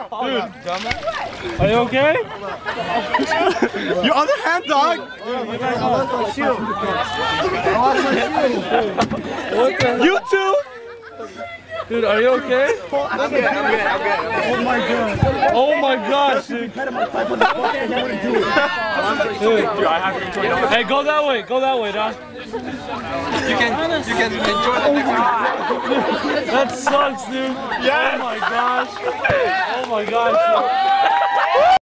Dude, are you okay? Your other hand, dog! You too! Dude, are you okay? I'm good. Oh my god. Oh my gosh, dude. Dude, hey, go that way, dog. You can enjoy the next one. That sucks, dude. Yeah. Oh my gosh. Oh my gosh. Dude.